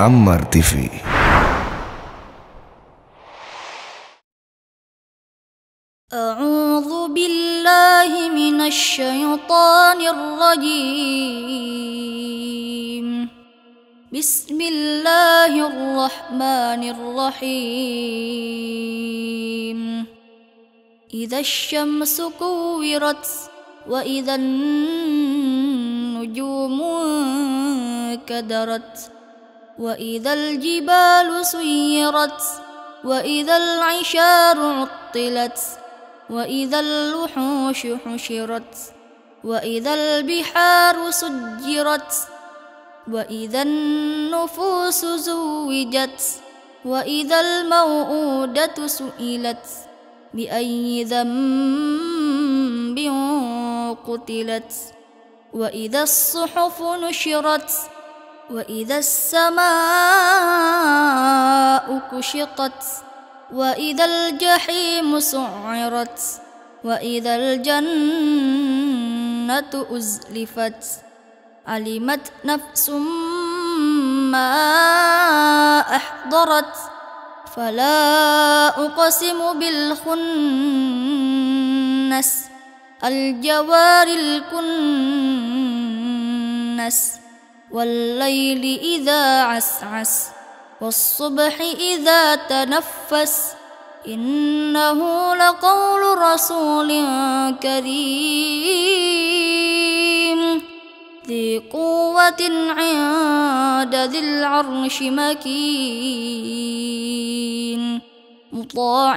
Ammar TV. أعوذ بالله من الشيطان الرجيم. بسم الله الرحمن الرحيم. إذا الشمس كورت وإذا النجوم انكدرت وإذا الجبال سيرت وإذا العشار عطلت وإذا الوحوش حشرت وإذا البحار سجرت وإذا النفوس زوجت وإذا الموءودة سئلت بأي ذنب قتلت وإذا الصحف نشرت وإذا السماء كشطت وإذا الجحيم سعرت وإذا الجنة أزلفت علمت نفس ما أحضرت فلا أقسم بالخنس الجوار الكنس والليل إذا عسعس والصبح إذا تنفس إنه لقول رسول كريم ذي قوة عند ذي العرش مكين مطاع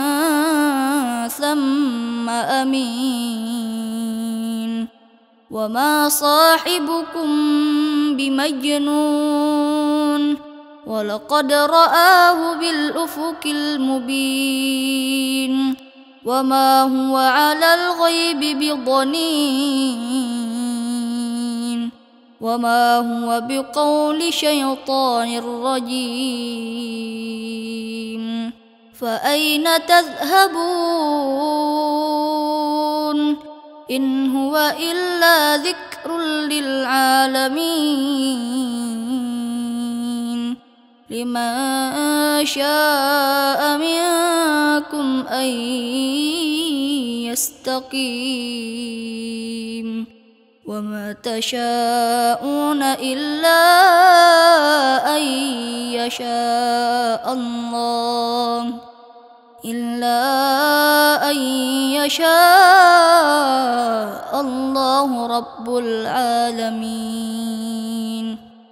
ثم أمين وما صاحبكم بمجنون ولقد رآه بالأفق المبين وما هو على الغيب بضنين وما هو بقول شيطان رجيم فأين تذهبون إن هو إلا ذكر للعالمين لمن شاء منكم أن يستقيم وما تشاءون إلا أن يشاء الله رب العالمين.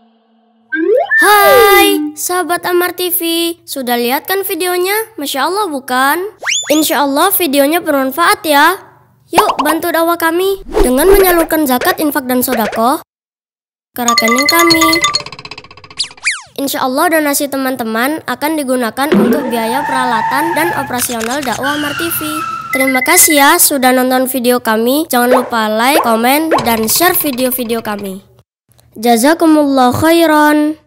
Hai sahabat Ammar TV, sudah lihat kan videonya? Masya Allah bukan? Insya Allah videonya bermanfaat ya. Yuk bantu dakwah kami dengan menyalurkan zakat, infak, dan sodako ke rekening kami. Insya Allah donasi teman-teman akan digunakan untuk biaya peralatan dan operasional dakwah Ammar TV. Terima kasih ya sudah nonton video kami. Jangan lupa like, komen, dan share video-video kami. Jazakumullah khairan.